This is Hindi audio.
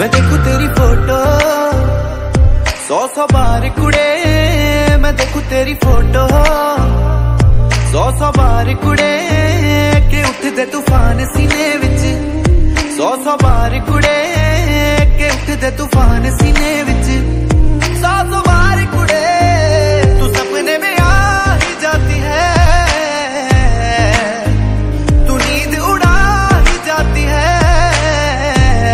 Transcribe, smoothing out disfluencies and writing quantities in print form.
मैं देखूं तेरी फोटो 100 बार कुड़े, मैं देखूं तेरी फोटो 100 बार कुड़े, के उठदे तूफान सीने विच 100 बार कुड़े, के उठदे तूफान सीने विच 100 बार कुड़े, तू सपने में